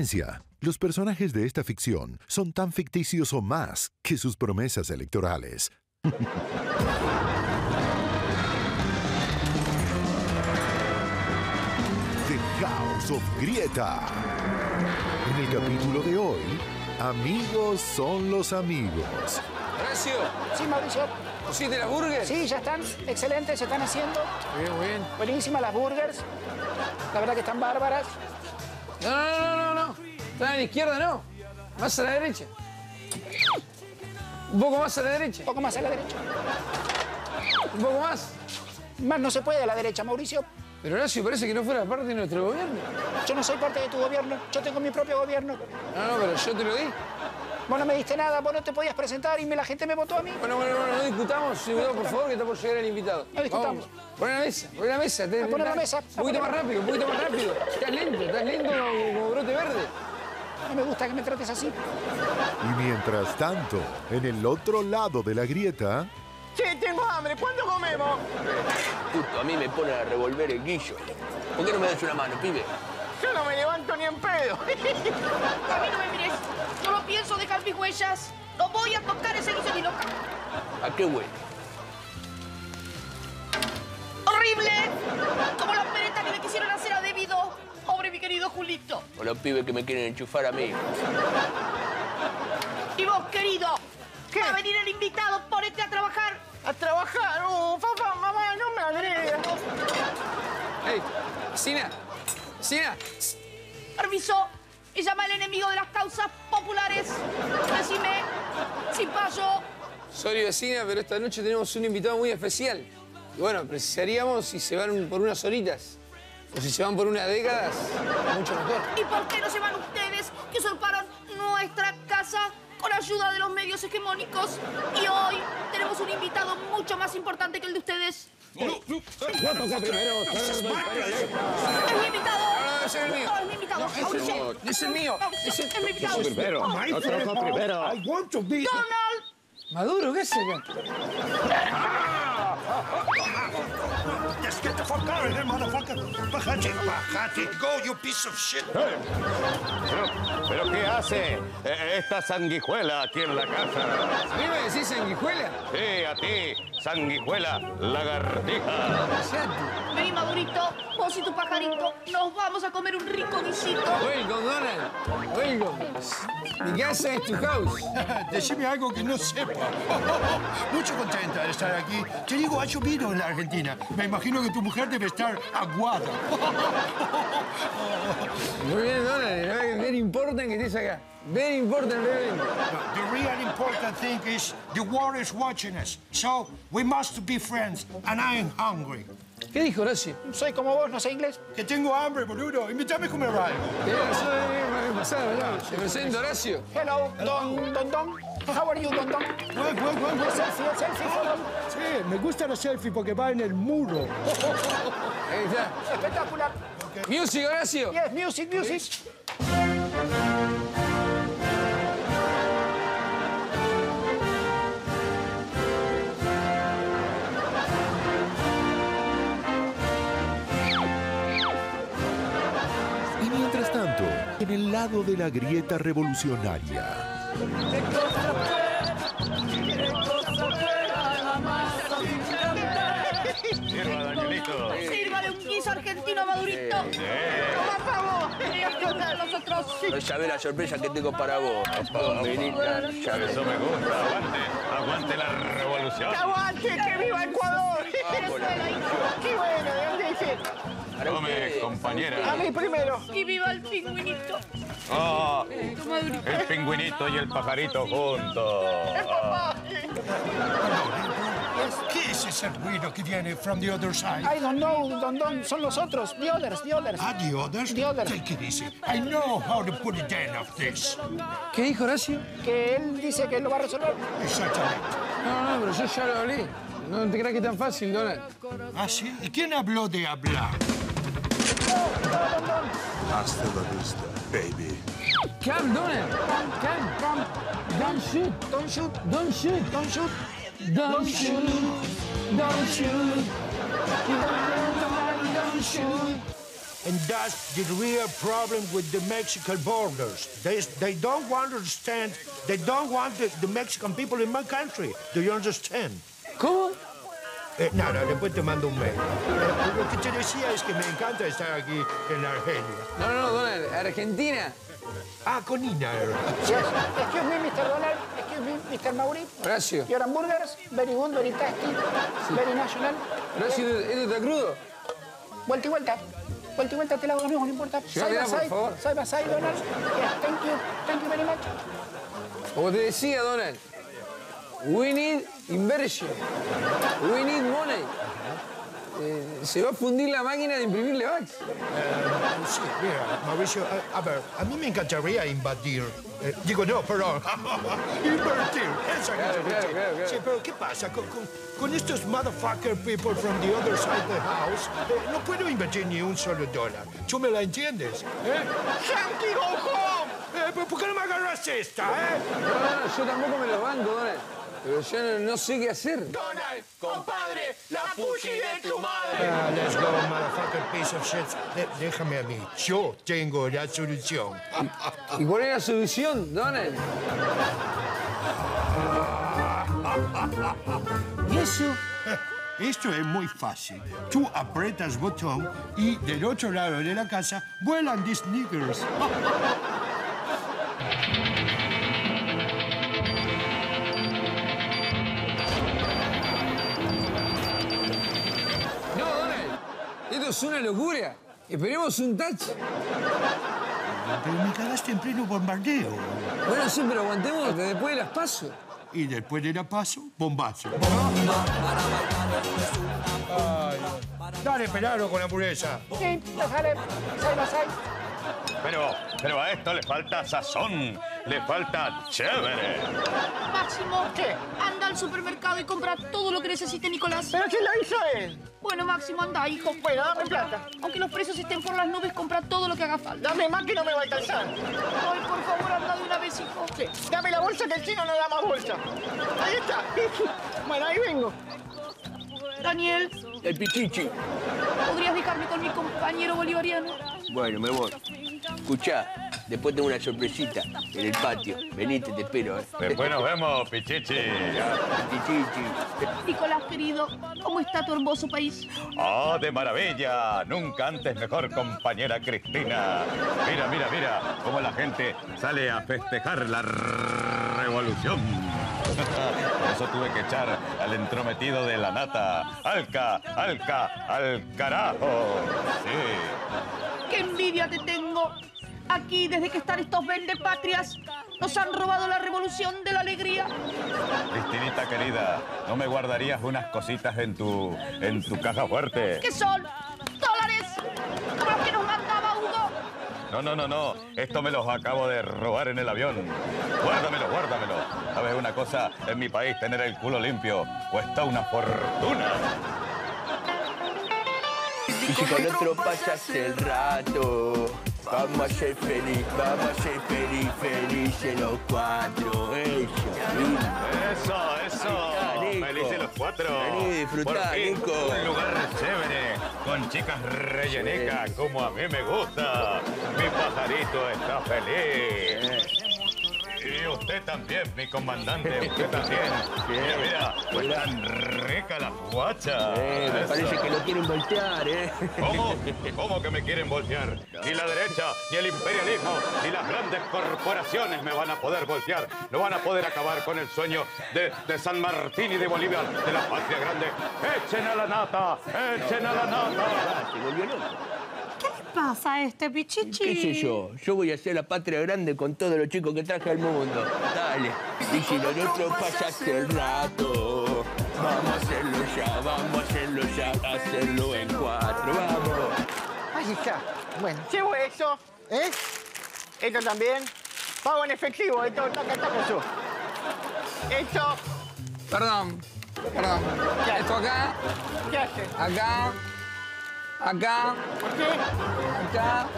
Los personajes de esta ficción son tan ficticios o más que sus promesas electorales. The House of Grieta. En el capítulo de hoy, amigos son los amigos. Horacio, Sí, Mauricio. ¿pusiste las burgers? Sí, ya están. Excelentes, se están haciendo. Muy bien. Buenísimas las burgers. La verdad que están bárbaras. No. Están a la izquierda, no. Más a la derecha. Un poco más a la derecha. Un poco más a la derecha. Un poco más. Más no se puede a la derecha, Mauricio. Pero Horacio, parece que no fuera parte de nuestro gobierno. Yo no soy parte de tu gobierno. Yo tengo mi propio gobierno. No, pero yo te lo di. Vos no me diste nada, vos no te podías presentar y la gente me votó a mí. Bueno, no discutamos. Cuidado, por favor, que está por llegar el invitado. No discutamos. Vamos. Poné la mesa. A poner la mesa. Un poquito más rápido. Estás lento como brote verde. No me gusta que me trates así. Y mientras tanto, en el otro lado de la grieta... Sí, tengo hambre. ¿Cuándo comemos? Justo a mí me ponen a revolver el guillo. ¿Por qué no me das una mano, pibe? Yo no me levanto ni en pedo. A mí no me mires. No lo pienso dejar mis huellas. No voy a tocar ese guiso ni loca. ¿A qué huele? ¡Horrible! Como la pereta que le quisieron hacer a Debido. Pobre mi querido Julito. O los pibes que me quieren enchufar a mí. Y vos, querido. ¿Qué? Va a venir el invitado. Ponete a trabajar. ¿A trabajar? Papá, mamá, no me agregas. ¡Ey! ¡Sina! Permiso. Y llama al enemigo de las causas populares. Decime, sin payo. Sorry, vecina, pero esta noche tenemos un invitado muy especial. Y bueno, precisaríamos si se van por unas horitas o si se van por unas décadas, mucho mejor. ¿Y por qué no se van ustedes que usurparon nuestra casa con ayuda de los medios hegemónicos? Y hoy tenemos un invitado mucho más importante que el de ustedes. ¡Es mi invitado! No, ese es el mío. No, es mi invitado. Mauricio. Es el mío. Es mi invitado. Donald. Maduro, ¿qué es acá? Just get the fuck out of here, motherfucker. Bajate, go, you piece of shit. ¿Pero qué hace esta sanguijuela aquí en la casa? ¿A mí me decís sanguijuela? Sí, a ti, sanguijuela, lagartija. Vení, Madurito. Vos y tu pajarito. Nos vamos a comer un rico guisito. Welcome, Donald. Welcome. Mi casa es tu house. Decime algo que no sepa. Mucho contenta de estar aquí. Te digo, ha llovido en la Argentina. Me imagino que tu mujer debe estar aguada. Muy bien, Donald. La verdad que es bien importante que estés acá. Very important, realmente. The real important thing is the world is watching us. So we must be friends. And I am hungry. ¿Qué dijo Horacio? Soy como vos, no sé inglés. Que tengo hambre, boludo. Invítame a comer algo. ¿Qué pasar, verdad? Te presento, Horacio. Hello, Don. How are you, Don? Selfie, hello. Sí, me gusta la selfie porque va en el muro. Ahí está. Espectacular. Music, Horacio. Yes, music. Y mientras tanto, en el lado de la grieta revolucionaria... Sirva, Danielito. Sírvale un guiso argentino, Madurito. Toma, pavo. Nosotros. No sabés la sorpresa que tengo para vos. Dominita, ya ves. Eso me gusta. Aguante la revolución. ¡Aguante! ¡Que viva Ecuador! Venezuela, hijo. ¡Qué bueno! ¿De dónde dice? Tome, compañera. A mí primero. Y viva el pingüinito. Oh, Tu Madurito. el pingüinito y el pajarito juntos. Papá. ¿Qué es ese ruido que viene from the other side? I don't know, Don. Son los otros. The others. Ah, the others? The others. Take it easy. I know how to put it end of this. ¿Qué dijo Horacio? Que él dice que lo va a resolver. Exactamente. No, pero yo ya lo hablé. No te creas que es tan fácil, Donald. ¿Ah, sí? ¿Y quién habló de hablar? Hasta la vista, baby. Come, Donald. Come. Don't shoot. Don't shoot. Don't shoot. Don't shoot. Don't shoot. Don't shoot. Don't shoot. And that's the real problem with the Mexican borders. They don't want to understand. They don't want the Mexican people in my country. Do you understand? ¿Cómo? Nada, después te mando un mail. Lo que te decía es que me encanta estar aquí en Argelia. No, Donald, Argentina. Ah, con Nina era. Yes. Excuse me, Mr. Donald. Excuse me, Mr. Mauri. Horacio. Your hamburgers, very good, very tasty, very national. Horacio, ¿esto está crudo? Vuelta y vuelta. Vuelta y vuelta te la hago, no importa. Llévatela, por favor. Side by side, Donald. Yes, thank you very much. Como te decía, Donald, we need inversion. We need money. Se va a fundir la máquina de imprimir Levax. Sí, mira, Mauricio, a ver, a mí me encantaría invadir. Digo, no, perdón. Invertir. Esa Claro. Sí, pero ¿qué pasa? Con estos motherfucker people from the other side of the house, no puedo invertir ni un solo dólar. ¿Tú me la entiendes? Yankee, go home. ¿Por qué no me agarras esta, No, yo tampoco me los banco, Donald. Pero yo no sé qué hacer. Donald, compadre, la pussy de tu madre. Let's go, motherfucker piece of shit. Déjame a mí. Yo tengo la solución. ¿Y cuál es la solución, Donald? ¿Y eso? Esto es muy fácil. Tú aprietas botón y del otro lado de la casa vuelan these niggers. No, Donald. Esto es una locura. Esperemos un touch. Pero me cagaste en pleno bombardeo. Bueno, sí, pero aguantemos hasta después de las pasos. Y después de la paso, bombazo. Ay, dale, pelado con la hamburguesa. Sí, side by side. Pero a esto le falta sazón, le falta chévere. Máximo, ¿Qué? anda al supermercado y compra todo lo que necesite Nicolás. ¿Pero quién lo hizo él? Bueno, Máximo, anda, hijo. Bueno, dame plata. Aunque los precios estén por las nubes, compra todo lo que haga falta. Dame más que no me va a alcanzar. Ay, por favor, anda de una vez, hijo. Sí, dame la bolsa que el chino no da más bolsa. Ahí está. Bueno, ahí vengo. Daniel, El pichichi. ¿podrías dejarme con mi compañero bolivariano? Bueno, me voy. Escuchá, después tengo una sorpresita en el patio. Venite, te espero, Después nos vemos, Pichichi. Pichichi. Nicolás, querido, ¿cómo está tu hermoso país? ¡Oh, de maravilla! Nunca antes mejor, compañera Cristina. Mira, cómo la gente sale a festejar la revolución. Por eso tuve que echar al entrometido de la nata. ¡Al carajo! Sí. ¡Qué envidia te tengo! Aquí, desde que están estos vendepatrias, nos han robado la revolución de la alegría. Cristinita querida, ¿no me guardarías unas cositas en tu caja fuerte? ¿Qué son? ¡Dólares! ¡Como los que nos mandaba Hugo! No. Esto me los acabo de robar en el avión. Guárdamelo. ¿Sabes una cosa? En mi país tener el culo limpio cuesta una fortuna. Y si con otro pasas el rato, vamos a ser felices los cuatro. Eso. Nico. Felices los cuatro. Vení, disfrutá, Por fin, Nico. un lugar chévere, con chicas rellenecas, como a mí me gusta. Mi pajarito está feliz. Y usted también, mi comandante, usted también. Mira, pues tan rica la guacha. Me parece Eso. que lo quieren voltear, ¿Cómo que me quieren voltear? Ni la derecha, ni el imperialismo, ni las grandes corporaciones me van a poder voltear. No van a poder acabar con el sueño de San Martín y de Bolívar, de la patria grande. ¡Echen a la nata! ¡Echen a la nata! Se volvió loco. ¿Qué le pasa a este pichichi? ¿Qué sé yo? Yo voy a hacer la patria grande con todos los chicos que traje al mundo. Dale. Y si lo nuestro pasaste el rato, vamos a hacerlo ya, hacerlo en cuatro, vamos. Ahí está. Bueno, llevo eso. Esto también. Pago en efectivo. Esto, taca, yo. Esto. Perdón. ¿Qué? Esto acá, ¿Qué hace? acá, ¿Por qué?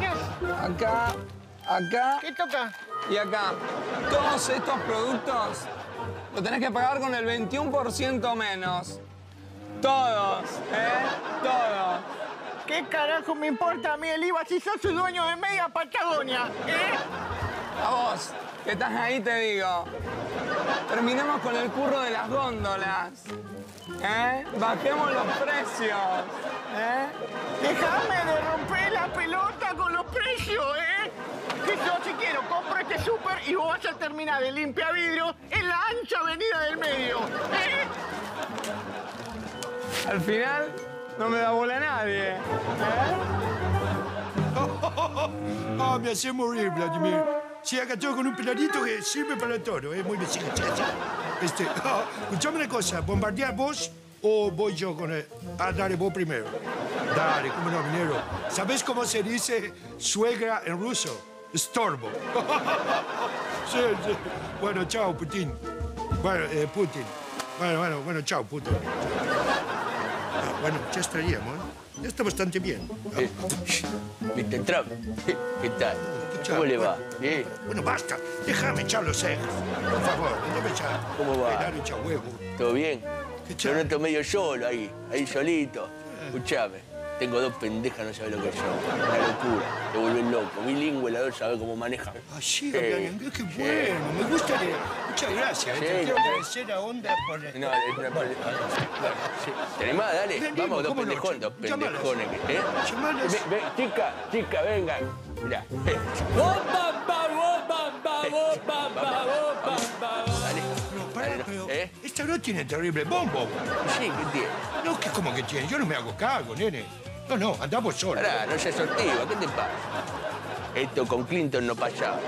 acá ¿Qué toca? y acá. Todos estos productos los tenés que pagar con el 21% menos. Todos, Todos. ¿Qué carajo me importa a mí el IVA si sos el dueño de media Patagonia? A vos, que estás ahí, te digo. Terminemos con el curro de las góndolas. Bajemos los precios. Déjame de romper la pelota con los precios, Que yo, si quiero, compro este súper y vos vas a terminar de limpia vidrio en la ancha avenida del medio, Al final, no me da bola a nadie. Ah, me hace morir, Vladimir. Sí, acá estoy con un peladito que sirve para todo, muy bien. Escuchame una cosa, ¿bombardear vos o voy yo con él? Ah, dale, vos primero. Dale, cómo no, minero. ¿Sabés cómo se dice suegra en ruso? Estorbo. Sí. Bueno, chao, Putin. Bueno, Putin. Bueno, chao, Putin. Bueno, ya estaríamos, Ya está bastante bien. Mr. Trump, ¿qué tal? ¿Cómo le va? ¿Bien? Bueno, basta. Déjame echar los cejas. Por favor, déjame echar. ¿Cómo va? Dale, echa huevo. ¿Todo bien? ¿Qué Yo noto medio solo ahí solito. Escuchame, tengo 2 pendejas, no sabes lo que son. Una locura, te vuelven loco. Bilingüe, la 2 sabe cómo manejan. Ah, sí, qué bueno. Me gusta. Muchas gracias. Te quiero agradecer a Onda por... No, es una... Bueno, sí. ¿Te animás? Dale. Vamos, dos pendejones. Dos pendejones. Llamalas. Chica, vengan. Mirá. Dale. Pero esta no tiene terrible bombo. Sí, ¿qué tiene? No, que como que tiene. Yo no me hago cargo, nene. No, andamos solos. Pará, no seas sortiva. ¿Qué te pasa? Esto con Clinton no pasaba.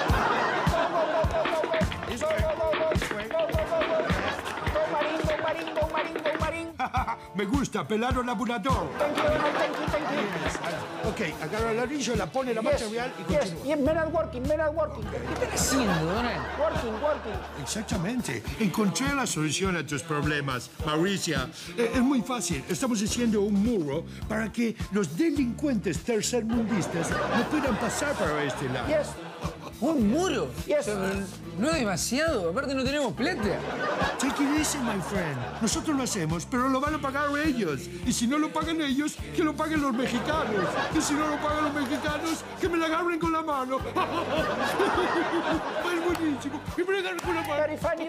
Marín. Me gusta, pelado laburador. Thank you. Ok, agarra el anillo, la pone en la marcha real y continúa. Yes, men are working. ¿Qué estás haciendo, Donald? Working. Exactamente. Encontré la solución a tus problemas, Mauricia. Es muy fácil. Estamos haciendo un muro para que los delincuentes tercermundistas no puedan pasar para este lado. Yes. ¿Un muro? Yes. No es demasiado, aparte no tenemos plata. Take it easy, my friend. Nosotros lo hacemos, pero lo van a pagar ellos. Y si no lo pagan ellos, que lo paguen los mexicanos. Y si no lo pagan los mexicanos, que me la agarren con la mano. Es buenísimo. Que me la agarren con la mano. Very funny.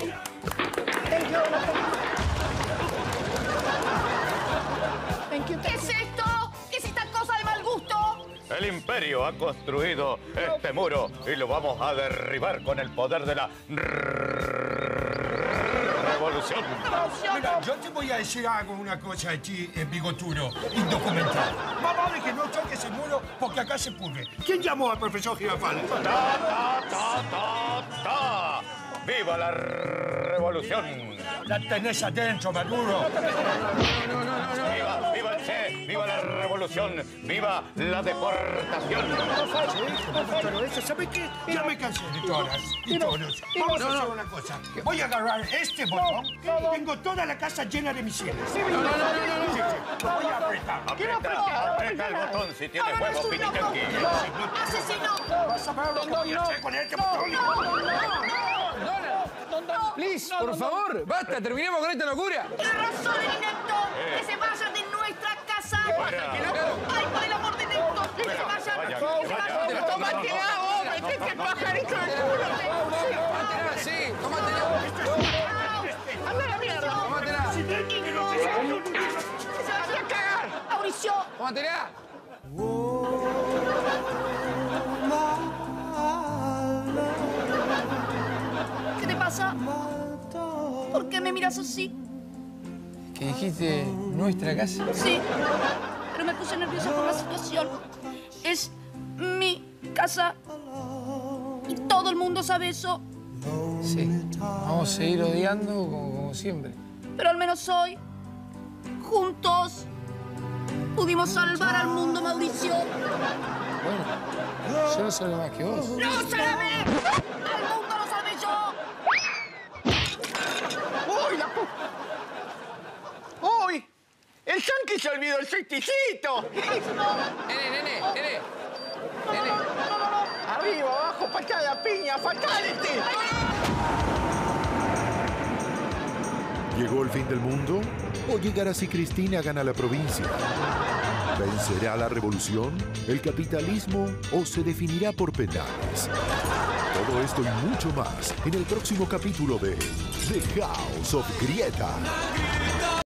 Thank you. ¿Qué es esto? ¿Qué es esta cosa de mal gusto? El Imperio ha construido este muro y lo vamos a derribar con el poder de la revolución. Mira, yo te voy a decir una cosa a ti, bigotudo, indocumentado. Más vale que no toques el muro porque acá se pudre. ¿Quién llamó al profesor Girafales? ¡Ta! ¡Viva la revolución! La tenés adentro, Maduro. ¡Viva el Che! ¡Viva la revolución! ¡Viva la deportación! Pero eso, ¿sabes qué? Ya me cansé de todas y todos. Vamos a hacer una cosa. Voy a agarrar este botón. Tengo toda la casa llena de misiles. Lo voy a apretar. Aprieta el botón si tiene huevo, Pitiquenqui. ¡Asesino! Vas a ver lo que voy a hacer con este botón. Please, por favor, basta, terminemos con esta locura. ¡Tiene razón el inepto! ¡Que se vayan de nuestra casa! Fuera. ¡Ay, por el amor de Dios! ¡Que se vayan! Vaya. ¡Que se vayan! ¡Tómatela, hombre! ¡Que ese pajarito de culo! Tómatela, sí, tómatela. ¡Anda a la mierda! Tómatela, ¡Que se vaya a cagar! ¡Mauricio! tómatela. ¿Qué te pasa? ¿Por qué me miras así? ¿Qué dijiste? ¿Nuestra casa? Sí, pero me puse nerviosa por la situación. Es mi casa y todo el mundo sabe eso. Sí, vamos a seguir odiando como siempre. Pero al menos hoy, juntos, pudimos salvar al mundo, Mauricio. Bueno, yo no salgo más que vos. ¡No, sálvame! ¡Al mundo lo salvé yo! ¡Uy, la pu... ¡Uy! ¡El Yankee se olvidó el cesticito! Nene. Arriba, abajo, patada, piña, fatality. ¿Llegó el fin del mundo? ¿O llegará si Cristina gana la provincia? ¿Vencerá la revolución, el capitalismo o se definirá por penales? Todo esto y mucho más en el próximo capítulo de The House of Grieta.